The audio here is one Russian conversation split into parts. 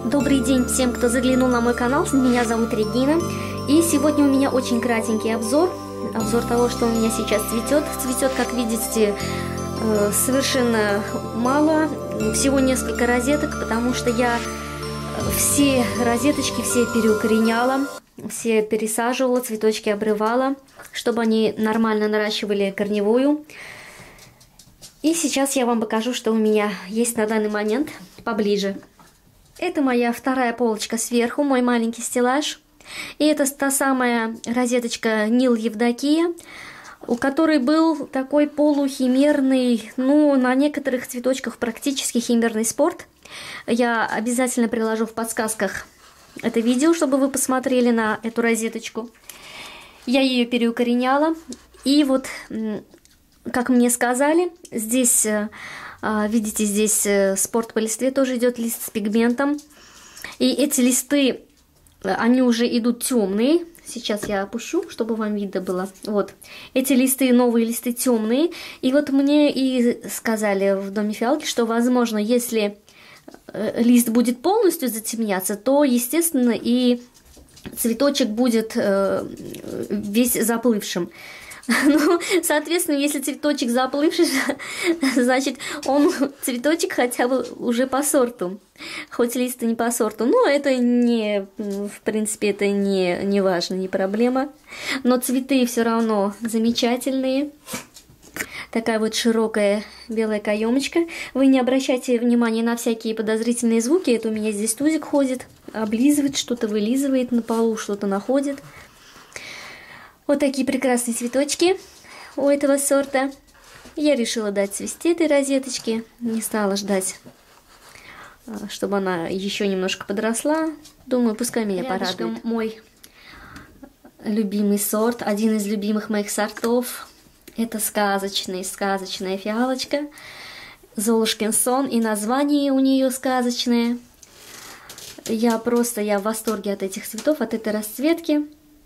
Добрый день всем, кто заглянул на мой канал. Меня зовут Регина. И сегодня у меня очень кратенький обзор. Обзор того, что у меня сейчас цветет. Цветет, как видите, совершенно мало. Всего несколько розеток, потому что я все розеточки все переукореняла. Все пересаживала, цветочки обрывала, чтобы они нормально наращивали корневую. И сейчас я вам покажу, что у меня есть на данный момент поближе. Это моя вторая полочка сверху, мой маленький стеллаж. И это та самая розеточка Нил Евдокия, у которой был такой полухимерный, ну, на некоторых цветочках практически химерный спорт. Я обязательно приложу в подсказках это видео, чтобы вы посмотрели на эту розеточку. Я ее переукореняла. И вот, как мне сказали, здесь... Видите, здесь спорт по листве тоже идет, лист с пигментом. И эти листы, они уже идут темные. Сейчас я опущу, чтобы вам видно было. Вот, эти листы, новые листы темные. И вот мне и сказали в доме фиалки, что, возможно, если лист будет полностью затемняться, то, естественно, и цветочек будет весь заплывшим. Ну, соответственно, если цветочек заплывший, значит, цветочек хотя бы уже по сорту, хоть лист и не по сорту. Но это не, в принципе, это не важно, не проблема. Но цветы все равно замечательные. Такая вот широкая белая каемочка. Вы не обращайте внимания на всякие подозрительные звуки. Это у меня здесь тузик ходит, облизывает, что-то вылизывает на полу, что-то находит. Вот такие прекрасные цветочки у этого сорта. Я решила дать цвести этой розеточке. Не стала ждать, чтобы она еще немножко подросла. Думаю, пускай меня порадует. Мой любимый сорт, один из любимых моих сортов. Это сказочная фиалочка. Золушкин сон. И название у нее сказочное. Я в восторге от этих цветов, от этой расцветки.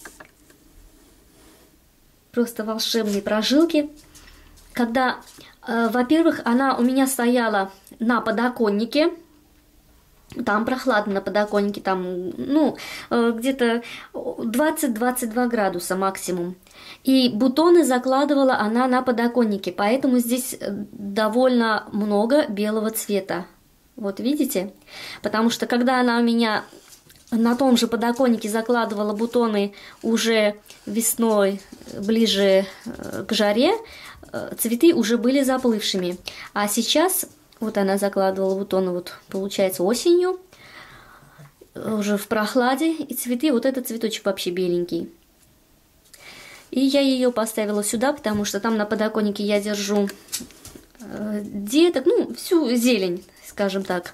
Просто волшебные прожилки. Когда, во-первых, она у меня стояла на подоконнике. Там прохладно на подоконнике, там, ну, где-то 20-22 градуса максимум. И бутоны закладывала она на подоконнике, поэтому здесь довольно много белого цвета. Вот видите? Потому что когда она у меня... На том же подоконнике закладывала бутоны уже весной, ближе к жаре, цветы уже были заплывшими. А сейчас, вот она закладывала бутоны, вот получается осенью, уже в прохладе, и цветы, вот этот цветочек вообще беленький. И я ее поставила сюда, потому что там на подоконнике я держу деток, ну, всю зелень, скажем так.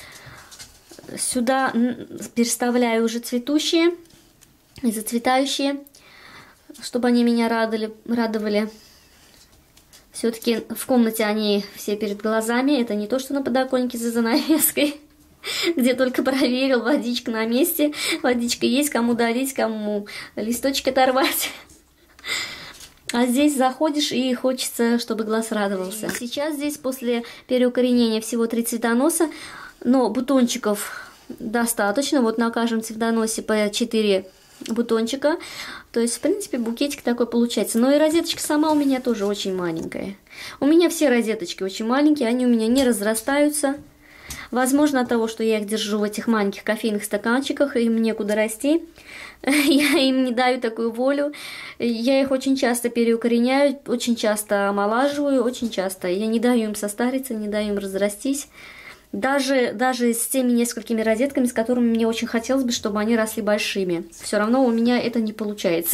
Сюда переставляю уже цветущие и зацветающие, чтобы они меня радовали. Все-таки в комнате они все перед глазами. Это не то, что на подоконнике за занавеской, где только проверил, водичка на месте. Водичка есть, кому дарить, кому листочек оторвать. А здесь заходишь и хочется, чтобы глаз радовался. Сейчас здесь после переукоренения всего 3 цветоноса. Но бутончиков достаточно. Вот на каждом цветоносе по 4 бутончика. То есть, в принципе, букетик такой получается. Но и розеточка сама у меня тоже очень маленькая. У меня все розеточки очень маленькие. Они у меня не разрастаются. Возможно, от того, что я их держу в этих маленьких кофейных стаканчиках, им некуда расти. Я им не даю такую волю. Я их очень часто переукореняю, очень часто омолаживаю, очень часто. Я не даю им состариться, не даю им разрастись. Даже с теми несколькими розетками, с которыми мне очень хотелось бы, чтобы они росли большими. Все равно у меня это не получается.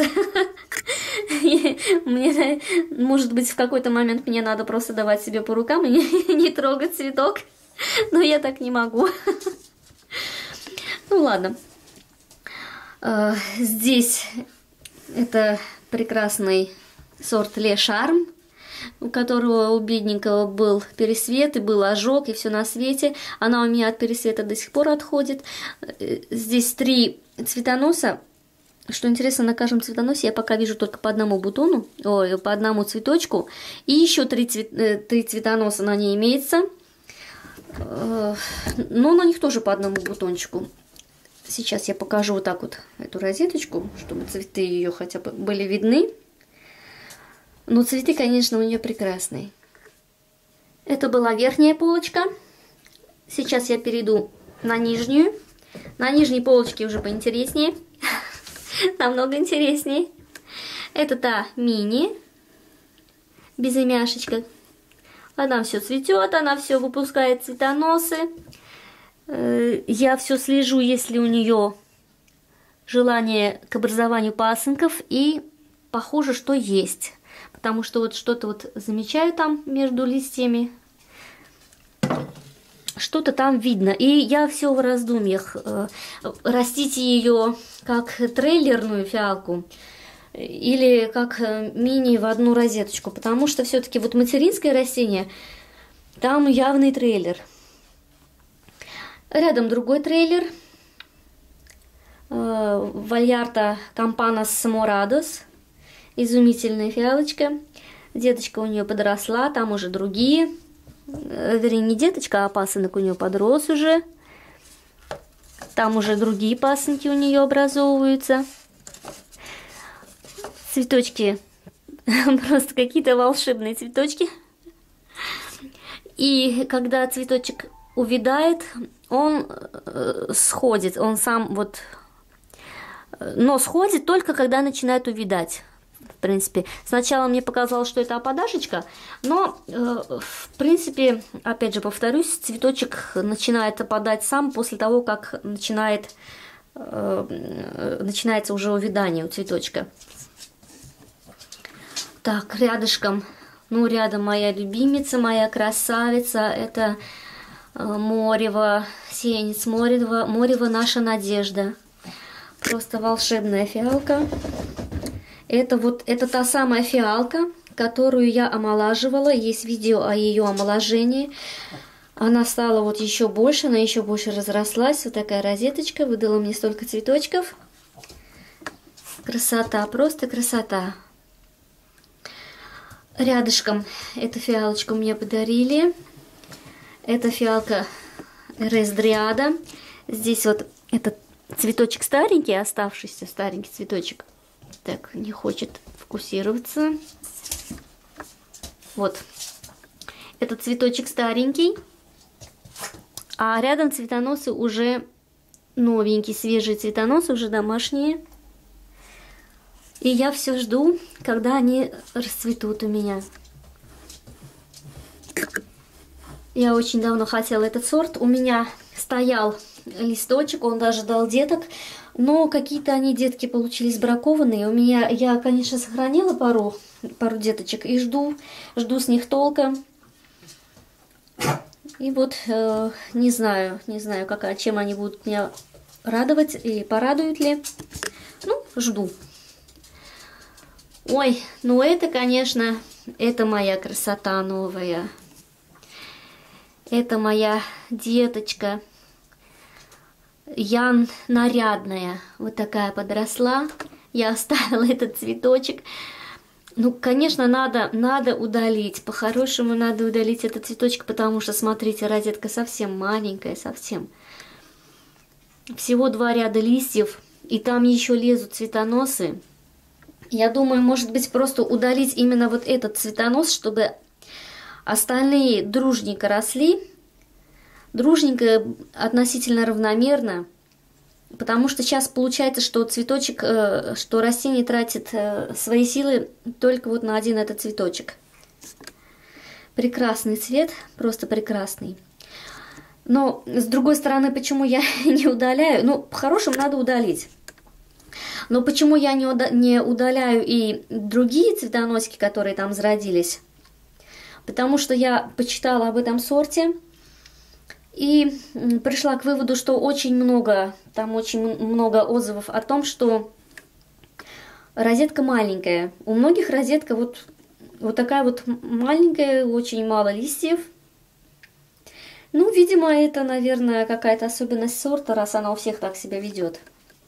Мне, может быть, в какой-то момент мне надо просто давать себе по рукам и не трогать цветок. Но я так не могу. Ну ладно. Здесь это прекрасный сорт Ле Шарм, у которого у бедненького был пересвет, и был ожог, и все на свете. Она у меня от пересвета до сих пор отходит. Здесь 3 цветоноса. Что интересно, на каждом цветоносе я пока вижу только по одному бутону, по одному цветочку. И еще 3 цветоноса на ней имеется. Но на них тоже по одному бутончику. Сейчас я покажу вот так вот эту розеточку, чтобы цветы ее хотя бы были видны. Но цветы, конечно, у нее прекрасные. Это была верхняя полочка. Сейчас я перейду на нижнюю. На нижней полочке уже поинтереснее. Намного интереснее. Это та мини. Безымяшечка. Она все цветет, она все выпускает цветоносы. Я все слежу, если у нее желание к образованию пасынков. И похоже, что есть. Потому что вот что-то вот замечаю там между листьями. Что-то там видно. И я все в раздумьях. Растить ее как трейлерную фиалку или как мини в одну розеточку. Потому что все-таки вот материнское растение, там явный трейлер. Рядом другой трейлер. Вальярта Кампанас Морадос. Изумительная фиалочка. Деточка у нее подросла, там уже другие. Вернее, не деточка, а пасынок у нее подрос уже. Там уже другие пасынки у нее образовываются. Цветочки просто какие-то волшебные цветочки. И когда цветочек увядает, он сходит. Он сам вот... Но сходит только когда начинает увядать. В принципе, сначала мне показалось, что это опадашечка, но, в принципе, опять же, повторюсь, цветочек начинает опадать сам после того, как начинается уже увядание у цветочка. Так, рядышком, ну, рядом моя любимица, моя красавица, это Морево, сеянец Морево, Морево наша надежда. Просто волшебная фиалка. Это та самая фиалка, которую я омолаживала. Есть видео о ее омоложении. Она стала вот еще больше, она еще больше разрослась. Вот такая розеточка выдала мне столько цветочков. Красота, просто красота. Рядышком эту фиалочку мне подарили. Это фиалка Рездриада. Здесь вот этот цветочек старенький, оставшийся старенький цветочек. Так, не хочет фокусироваться. Вот. Этот цветочек старенький. А рядом цветоносы уже новенькие, свежие цветоносы, уже домашние. И я все жду, когда они расцветут у меня. Я очень давно хотела этот сорт. У меня стоял листочек, он даже дал деток. Но какие-то они, детки, получились бракованные. У меня, я, конечно, сохранила пару деточек и жду с них толка. И вот не знаю, чем они будут меня радовать и порадуют ли. Ну, жду. Ой, ну это, конечно, это моя красота новая. Это моя деточка. Ян нарядная, вот такая подросла. Я оставила этот цветочек. Ну, конечно, надо удалить. По-хорошему надо удалить этот цветочек, потому что, смотрите, розетка совсем маленькая, совсем. Всего 2 ряда листьев, и там еще лезут цветоносы. Я думаю, может быть, просто удалить именно вот этот цветонос, чтобы остальные дружненько росли. Дружненько, относительно равномерно, потому что сейчас получается, что цветочек, что растение тратит свои силы только вот на один этот цветочек. Прекрасный цвет, просто прекрасный. Но, с другой стороны, почему я не удаляю? Ну, по-хорошему надо удалить. Но почему я не удаляю и другие цветоносики, которые там зародились? Потому что я почитала об этом сорте. И пришла к выводу, что там очень много отзывов о том, что розетка маленькая. У многих розетка вот такая вот маленькая, очень мало листьев. Ну, видимо, это, наверное, какая-то особенность сорта, раз она у всех так себя ведет.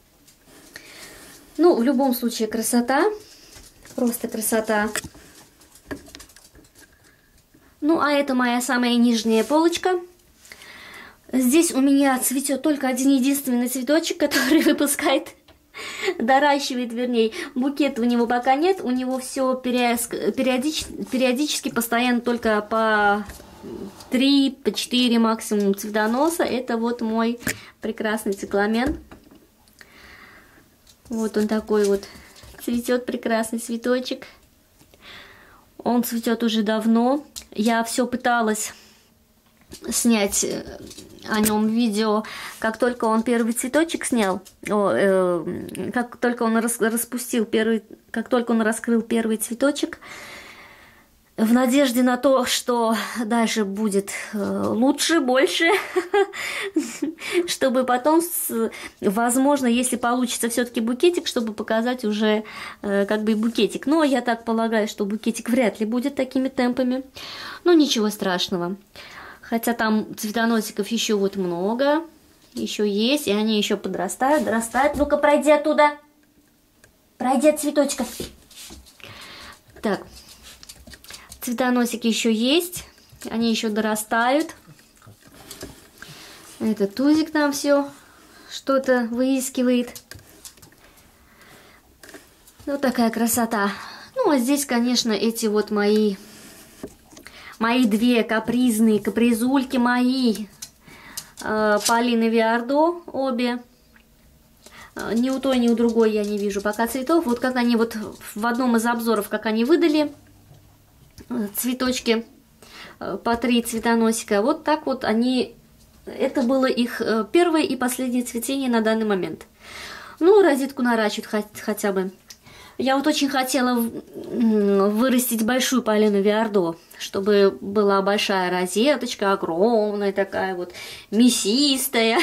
Ну, в любом случае, красота. Просто красота. Ну, а это моя самая нижняя полочка. Здесь у меня цветет только один единственный цветочек, который выпускает, доращивает, вернее. Букета у него пока нет, у него все периодически, постоянно только по 3, по 4 максимум цветоноса. Это вот мой прекрасный цикламен. Вот он такой вот цветет, прекрасный цветочек. Он цветет уже давно. Я все пыталась снять о нем видео, как только он первый цветочек снял, как только он распустил первый, как только он раскрыл первый цветочек, в надежде на то, что дальше будет лучше, больше, чтобы потом, возможно, если получится все-таки букетик, чтобы показать уже как бы букетик. Но я так полагаю, что букетик вряд ли будет такими темпами. Но ничего страшного. Хотя там цветоносиков еще вот много, еще есть, и они еще подрастают, дорастают. Ну-ка, пройди оттуда. Пройди от цветочка. Так, цветоносики еще есть, они еще дорастают. Этот тузик там все что-то выискивает. Вот такая красота. Ну, а здесь, конечно, эти вот мои две капризульки мои, Полины Виардо, обе. Ни у той, ни у другой я не вижу пока цветов. Вот как они вот в одном из обзоров, как они выдали цветочки по 3 цветоносика. Вот так вот они, это было их первое и последнее цветение на данный момент. Ну, розетку наращивают хотя бы. Я вот очень хотела вырастить большую Полину Виардо, чтобы была большая розеточка, огромная такая вот, мясистая.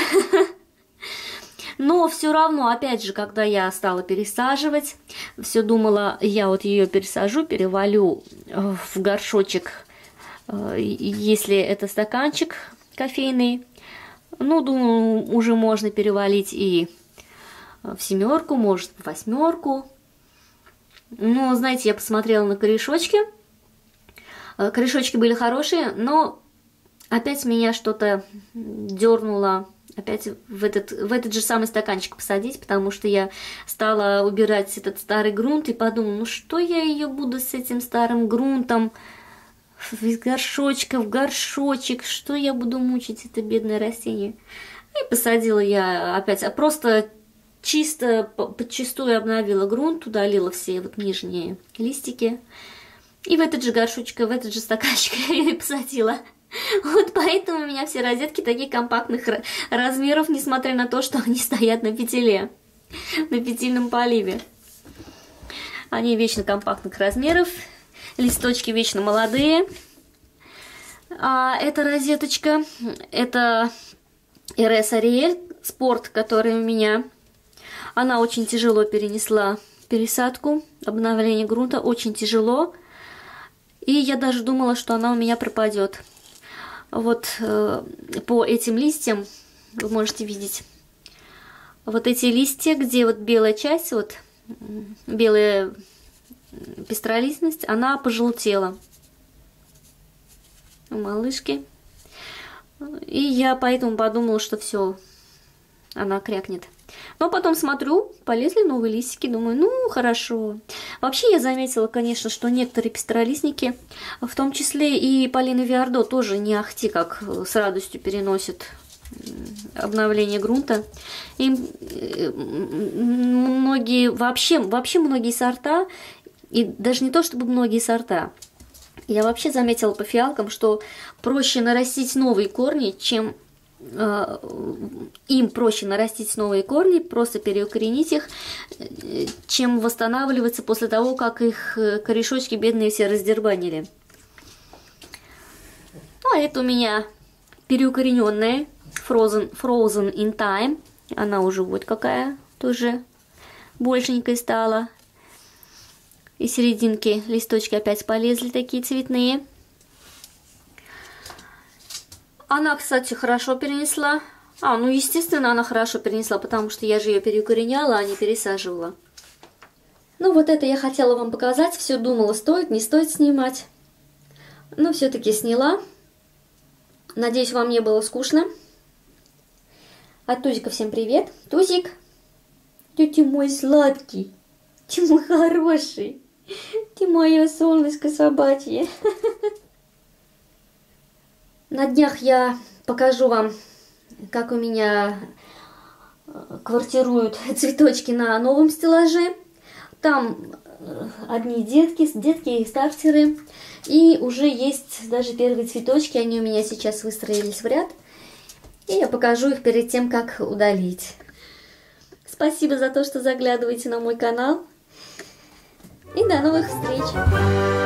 Но все равно, опять же, когда я стала пересаживать, все думала, я вот ее пересажу, перевалю в горшочек, если это стаканчик кофейный. Ну, думаю, уже можно перевалить и в 7, может, в 8. Ну, знаете, я посмотрела на корешочки. Корешочки были хорошие, но опять меня что-то дернуло опять в этот же самый стаканчик посадить, потому что я стала убирать этот старый грунт и подумала, ну что я ее буду с этим старым грунтом из горшочка в горшочек, что я буду мучить это бедное растение. И посадила я опять, просто чисто, подчистую обновила грунт, удалила все вот нижние листики. И в этот же горшочек, в этот же стаканчик я ее и посадила. Вот поэтому у меня все розетки таких компактных размеров, несмотря на то, что они стоят на фитиле, на фитильном поливе. Они вечно компактных размеров, листочки вечно молодые. А эта розеточка, это RS Ariel Sport, который у меня. Она очень тяжело перенесла пересадку, обновление грунта, очень тяжело. И я даже думала, что она у меня пропадет. Вот по этим листьям вы можете видеть. Вот эти листья, где вот белая часть, вот белая пестролистность, она пожелтела у малышки. И я поэтому подумала, что все, она крякнет. Но потом смотрю, полезли новые листики, думаю, ну, хорошо. Вообще я заметила, конечно, что некоторые пестролистники, в том числе и Полина Виардо, тоже не ахти как с радостью переносят обновление грунта. И многие, вообще многие сорта, и даже не то чтобы многие сорта, я вообще заметила по фиалкам, что проще нарастить новые корни, чем им проще нарастить новые корни, просто переукоренить их, чем восстанавливаться после того, как их корешочки бедные все раздербанили. Ну, а это у меня переукорененная Frozen in Time. Она уже вот какая, тоже большенькая стала. И серединки листочки опять полезли, такие цветные. Она, кстати, хорошо перенесла. Ну, естественно, она хорошо перенесла, потому что я же ее переукореняла, а не пересаживала. Ну, вот это я хотела вам показать. Все думала, стоит, не стоит снимать. Но все-таки сняла. Надеюсь, вам не было скучно. От Тузика всем привет. Тузик, ты мой сладкий, ты мой хороший, ты мое солнышко собачье. На днях я покажу вам, как у меня квартируют цветочки на новом стеллаже. Там одни детки и стартеры. И уже есть даже первые цветочки, они у меня сейчас выстроились в ряд. И я покажу их перед тем, как удалить. Спасибо за то, что заглядываете на мой канал. И до новых встреч!